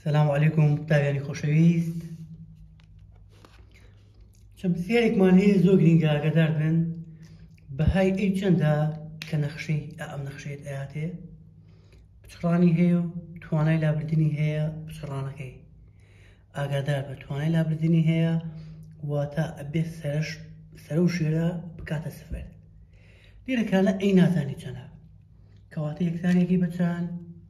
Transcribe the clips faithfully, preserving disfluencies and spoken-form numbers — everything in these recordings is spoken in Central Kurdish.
السلام عليكم تابعيني خوشويست. چەند پرسیارێکمان هەیە زۆر گرنگە ئاگادار بن بەهای ئەی چەندە کە نەخشەی ئەم نەخشەیەت ئاهاتێ پچڕانی هەیە و توانای لابردنی هەیە پچڕانەکەی. ئاگادار بە توانای لابردنی هەیە واتە ئەبێ سەرش سەرە و ژێرە بکاتە سفر. لێرەکانە ئەی نازانی چەندە کەواتە یەکسانێکی بە چەند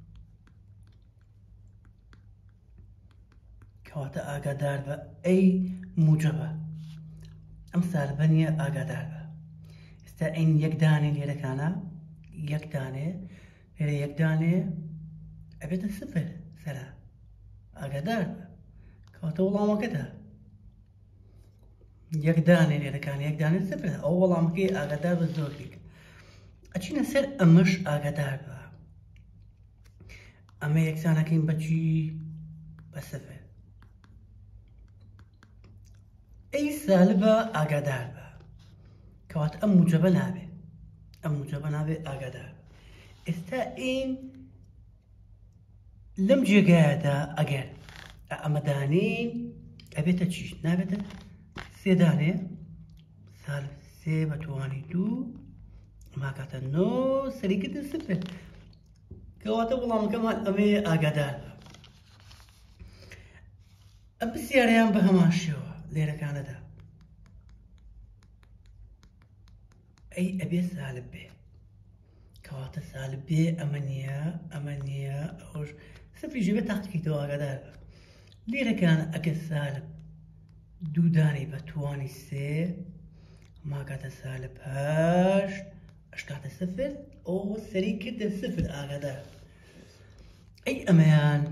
کەواتە ئاگادار بە ئەی موجەبە ئەم سالبە نییە ئاگادار بە. ئێستا ئەین یەک دانێ لێرەکانە یەک دانێ لێرە یەک دانێ ئەبێتە سفر سەرە ئاگادار بە کەواتە وەڵامەکەتە یەک دانێ لێرەکان یەک دانێ سفر ئەو وەڵامەکەی ئاگادار بە زۆر گرنگە. ئەچینە سەر ئەمەش ئاگادار بە ئەمە یەکسانەکەین بەچی بە سفر. ئەی سالبە ئاگادار بە کەواتە ئەم موجەبە نابێ ئەم موجەبە نابێ ئاگادار بە. ئێستا ئین لەم جێگایەدا ئەگەر ئەمە دانین ئەبێتە چی نابێتە سێ دانێ سالب سێ بە توانی دوو ماکاتە نۆ سەریکردە سفر کەواتە وەڵامەکەمان ئەمەیە ئاگادار بە. ئەم پرسیارەیان بە هەمان شێوە لێرەکانەدا ئەی ئەبێ سالب بێ کەواتە سالب بێ ئەمە نییە ئەمە نییە ئەوش سفری ژێ بێ تاقیکەیتەوە ئاگادار بە. لێرەکانە ئەگەر سالب دوو دانەی بە توانی سێ ماکاتە سالب هەشت ئەشکاتە سفر ئەو سەری کردە سفر ئاگادار. ئەی ئەمەیان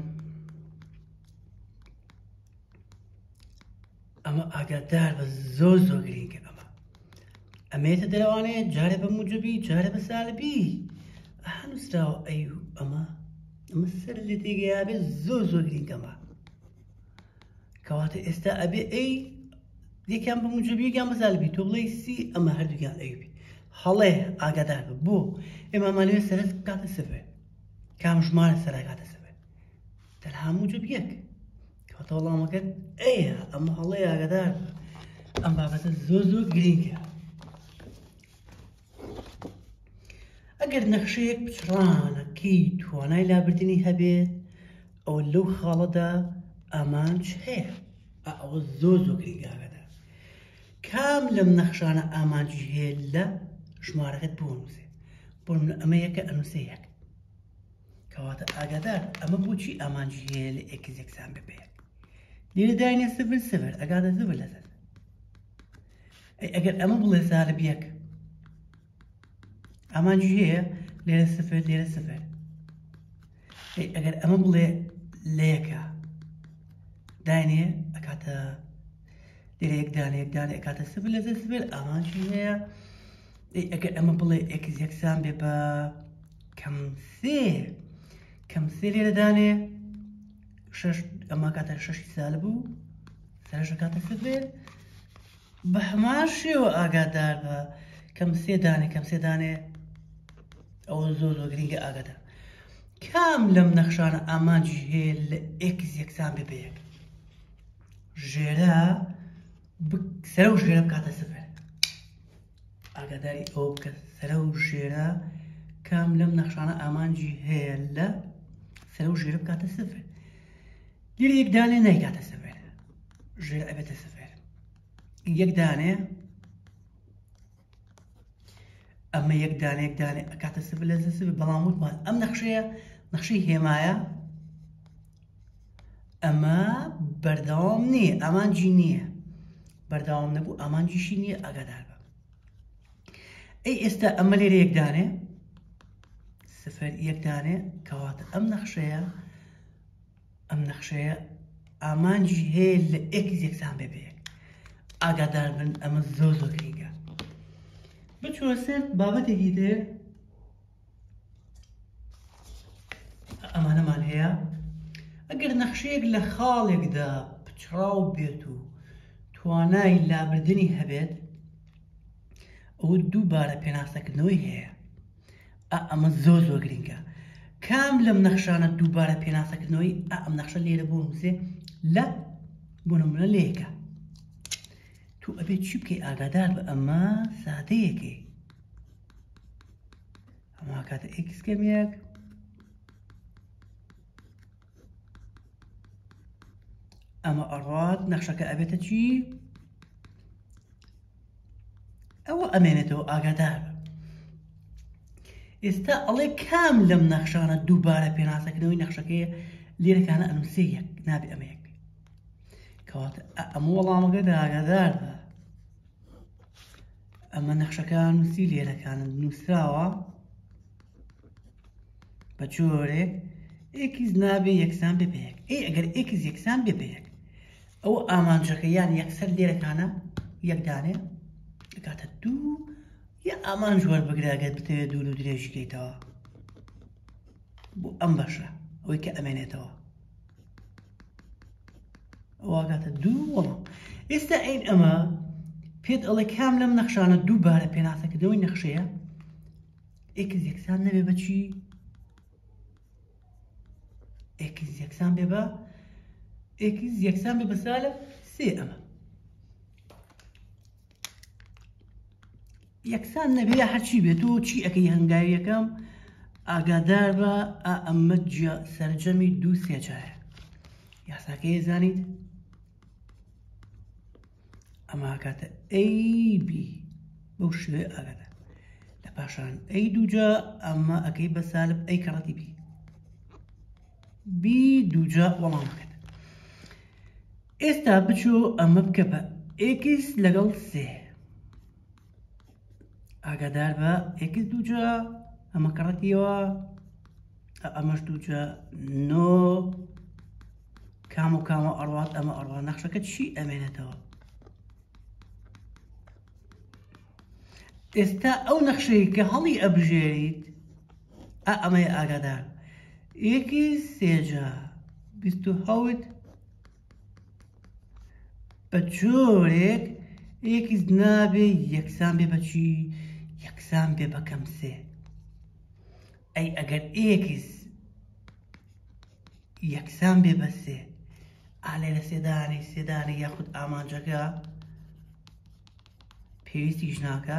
ئەمە ئاگادار بە زۆر زۆر گرنگە. ئەمە ئەمێتە دەروانەیە جارێ بە موجەبی جارێ بە سالبی هەنووسراوە ئەی ئەمە ئەمە سەر لێ تێگەیا بێ زۆر زۆر گرنگەمە کەواتە ئێستا ئەبێ ئەی یەکیان بە موجەبی یەکیان بە سالبی تۆ بڵێی سی ئەمە هەردووکیان ئەیبی هەڵێ ئاگادار بە بۆ ئێمە مالوێ سەرەت کاتە سفر کام ژمارە سەرا کاتە سفر تەنها موجەب یەک کەواتە وەڵامەکەت ئەیە ئەمە هەڵەیە ئاگادار بە. ئەم بابەتە زۆر زۆر گرنگە. ئەگەر نەخشەیەک پچڕانەکەی توانای لابردنی هەبێت ئەوە لەو خاڵەدا ئامانج هەیە ئەوە زۆر زۆر گرنگە ئاگادار. کام لەم نەخشانە ئامانجی هەیە لە ژمارەکەت بۆنووسێ بۆ ئەمە یەکە ئەنووسێ یەک کەواتە ئاگادار ئەمە بۆچی ئامانجی هەیە لە ئێکس یەکسان ببێت. لێرە داینێ سفر سفر ئەگاتە سفر لەسەر ئەگەر ئەمە بڵێ سالب یەک ئامانجی هەیە لێرە سفر لێرە سفر ئەگەر ئەمە بڵێ لە یەکە داینێ ئەکاتە لێرە یەک دانێ یەک دانێ ئەکاتە سفر لەسەر سفر ئامانجی هەیە. ئەگەر ئەمە بڵێ ئێکس یەکسان بێ بە کەم سێ کەم سێ لێرە دانێ شەش ئەمە کاتە شەشی سالب بوو سەرش کاتە سفر بە هەمان شێوە ئاگادار بە کەم سێ دانێ کەم سێ دانێ ئەوە زۆر زۆر گرنگە ئاگادار. کام لەم نەخشانە ئامانجی هەیە لە ئێکس یەکسان بێ بە یەک ژێرە سەرە و ژێرە بکاتە سفر ئاگاداری ئەوە بکە سەرە و ژێرە کام لەم نەخشانە ئامانجی هەیە لە سەرە و ژێرە بکاتە سفر. لێرە یەک دانێ نایکاتە سفر ژێرە ئەبێتە سفر یەک دانێ ئەمە یەک دانێ یەک دانێ ئەکاتە سفر لەسەر سفر بەڵام وتمان ئەم نەخشەیە نەخشەی هێمایە ئەمە بەردەوام نییە ئامانجی نییە بەردەوام نەبوو ئامانجیشی نییە ئاگادار بە. ئەی ئێستا ئەمە لێرە یەک دانێ سفر یەک دانێ کەواتە ئەم نەخشەیە ئەم نەخشەیە ئامانجی هەیە لە ئێکس یەکسان بێ بە یەک ئاگادار بن ئەمە زۆر زۆر گرنگە. بچوە سەر بابەتێکی تر ئەمانەمان هەیە ئەگەر نەخشەیەک لە خاڵێکدا پچڕاو بێت و توانای لابردنی هەبێت ئەوە دووبارە پێناسەکردنەوەی هەیە ئەمە زۆر زۆر گرنگە کام لەم نەخشانە دووبارە پێناسەکردنەوەی ئەم نەخشە لێرە بۆ نووسێ لە بۆ نمونە لەیەکە تو ئەبێت چی بکەی ئاگادار بە ئەمە سادەیەکەی ئەمە کاتە ئێکس کەمێک ئەمە ئەڕات نەخشەکە ئەبێتە چی ئەوە ئەمێنێتەوە ئاگادار بە ئێستا ئەڵێ کام لەم نەخشانە دووبارە پێناسەکردنەوەی نەخشەکەیە لێرەکانە ئەنووسێ یەک نابێ ئەمە یەک بێ کەواتە ئەمە وەڵامەکەدا ئاگادار بە ئەمە نەخشەکان نووسی لێرەکانە نووسراوە بە جۆرێک ئێکیز نابێ یەکسان بێ بە یەک ئێ ئەگەر ئێکیز یەکسان بێ بە یەک ئەوە ئامانجەکە یان یەکسەر لێرەکانە یەکدانێ دەکاتە دوو یا ئامان وەربگرێت بتەوێت دوور و درێژی بکەیتەوە بۆ ئەم بەشە ئەوەی کە ئەمێنێتەوە ئەوە کاتە دوو وەڵام ئێستا ئەین ئەمە پێت ئەڵێ کام لەم نەخشانە دووبارە پێناسەکردنەوەی نەخشەیە ئێکس یەکسان نەبێ بە چی ئێکس یەکسان بێ بە ئێکس یەکسان بێ بە سالب سێ ئەمە یەکسان نەبێ هەرچی بێت و چی ئەەکەی هەنگاوی یەکەم ئاگادار بە ئەمە سەرجەمی دوو سێجایە یاساکەی زانیت ئەمە کاتە ئەی بی بەو شوێ ئاگادار لە پاشان ئەی دووجا ئەمە ئەەکەی بە سالب ئەی کەڕەتی بی بی دووجا وەڵامەکەت ئێستا بچۆ ئەمە بکە بە ئێکس لەگەڵ سێ ئاگادار بە ئێکس دووجا ئەمە کەڕەتیەوە ئەمەش دووجا نۆ کام و کامە ئەڕوات ئەمە ئەڕوات نەخشەکە چی ئەمێنێتەوە ئێستا ئەو نەخشەی کە هەڵی ئەبژێریت ئا ئەمەیە ئاگادار ئێکس سێجا بیست و حەوت بە جۆرێک ئێکس نابێ یەکسان بێ بە چی یەکسان بێ بە کەم سێ ئەی ئەگەر ئێکس یەکسان بێ بە سێ ئا لێرە سێدانی سێدانی یاخود ئامانجەکە پێویستیش ناکە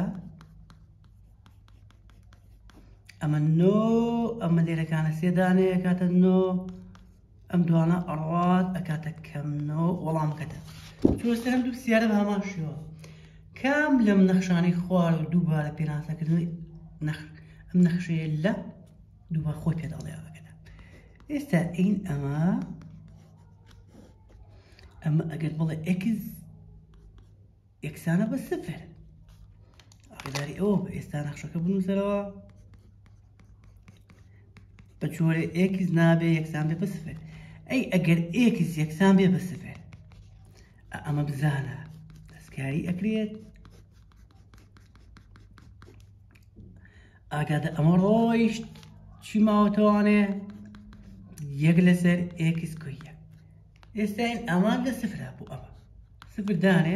ئەمە نۆ ئەمە لێرەکانە سێدانەیە کاتە نۆ ئەم دوانە ئەڕوات ئەکاتە کەم نۆ وەڵامەکەتە چۆستە هەم دوو سیارە بە هەمان شێوە کام لەم نەخشانەی خوار و دووبارە پێناسەکردنەوەی ئەم نەخشەیە لە دووبارە خۆی پێداڵێ ئەوەکەدا ئێستا ئین ئەمە ئەمە ئەگەر بڵێ ئێکس یەکسانە بە سفر ئاگاداری ئەوە بە ئێستا نەخشەکە بنووسەرەوە بە جۆرێ ئێکس نابێ یەکسان بێ بە سفر ئەی ئەگەر ئێکس یەکسان بێ بە سفر ئەمە بزانە دەستکاری ئەکرێت ئاگادە ئەمە ڕۆیشت چی ماوەتەوانێ یەک لەسەر ئێکس کویە ئێستا ئین ئەمان لە سفرە بوو ئەمە سفر دانێ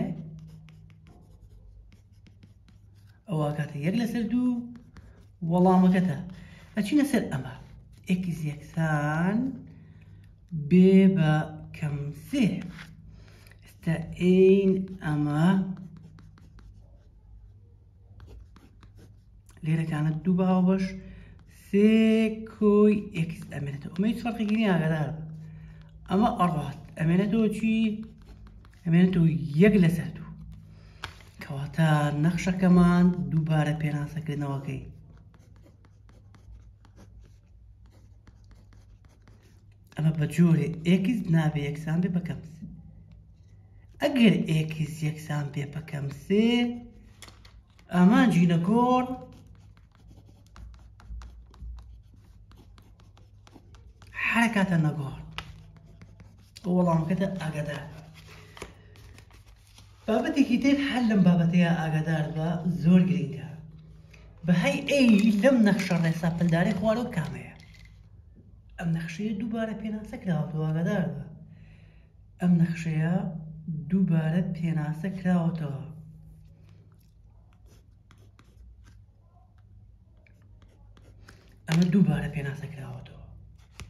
ئەوە کاتە یەک لەسەر دوو وەڵامەکەتە ئەچینە سەر ئەمە ئێکس یەکسان بێ بە کەم سێ ئێستا ئین ئەمە لێرەکانە دوو بە هاوبەش سێ کۆی ئێکس ئەمێنێتەوە ئەمە هیچ فەرقێکی نییە ئاگادار بە ئەمە ئەڕات ئەمێنێتەوە چی ئەمێنێتەوە یەک لەسەر دوو کەواتە نەخشەکەمان دووبارە پێناسەکردنەوەکەی ئەمە بە جۆرێ ئێکس نابێ یەکسان بێ بە کەم سێ ئەگەر ئێکس یەکسان بێ بە کەم سێ ئامان جینە گۆڕ حرەکاتە نەگۆڕ وەڵامەکەتە ئاگادار بابەتێکی تر هەر لەم بابەتەیە ئاگادار بە زۆر گرنگە بە هەی ئەی لەم نەخشە ڕێسا پندارەی خوارەوە کامەیە ئەم نەخشەیە دووبارە پێناسە کراوەتەوە ئاگادار بە ئەم نەخشەیە دووبارە پێناسە کراوەتەوە ئەمە دووبارە پێناسە کراوەتەوە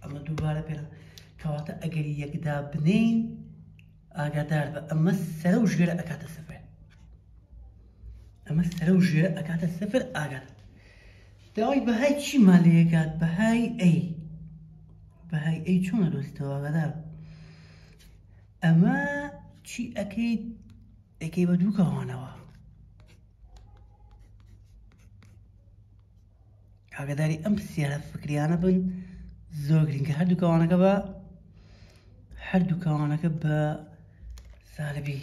ئەمە دووبارە پێ کەواتە ئەگەر یەکدا بنین ئاگادار بە ئەمە سەرە و ژێرە ئەکاتە سەفر ئەمە سەرە و ژێرە ئەکاتە سەفر ئاگادار داوای بەهای چیمان لێکات بەهای ئەی بەهای ئەی چۆنە دۆستەوە ئاگادار ئەمە چی ئەکەیت ئەکەی بە دوو کەوانەوە ئاگاداری ئەم پرسیارە فکریانە بن زۆر گرنگە هەردوو کەوانەکە بە هەردوو کەوانەکە بە سالبی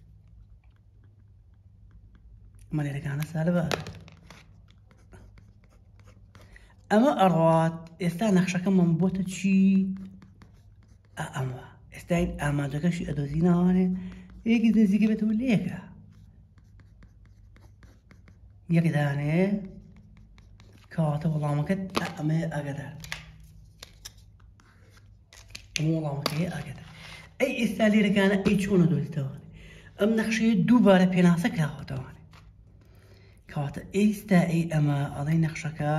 ئەمە لێرەکانە سالبە ئەمە ئەڕات ئێستا نەخشەکەمان بۆتە چی ئەمە ئێستا این ئاماجەکەشی ئەدۆزینەوانێ یەکی نزیکە بێتەوە لێکە یەک دانێ کەواتە وەڵامەکەت ئەمەیە ئاگادار ئەمە وەڵامەکەیە ئاگادار ئەی ئێستا لێرەکانە ئەی چۆنە دۆزیتەوانێ ئەم نەخشەیە دووبارە پێناسە کراوەتەوانێ کەواتە ئێستا ئەی ئەمە ئەڵەی نەخشەکە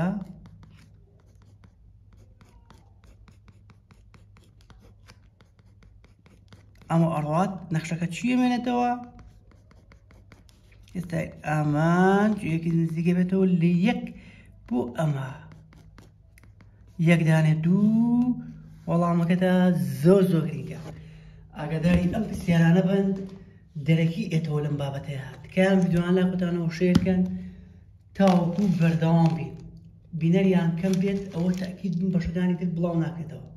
ئەمە ئەڕات نەخشەکە چی ئەمێنێتەوە ئێستا ئامان جوێیەکی نزیکە بێتەوە لە یەک بۆ ئەمە یەک دانێ دوو وەڵامەکەدا زۆر زۆر گرنگە ئاگاداری ئەم پرسیارانە بن دەرەکی ئێتەوە لەم بابەتەیە تکایە ئەم ڤیدیۆیان لاکۆتانەوە شێر بکەن تاوەکو بەردەوام بین بینەریان کەم بێت ئەوە تاکید بن بەشەکانی تر بڵاو ناکرێتەوە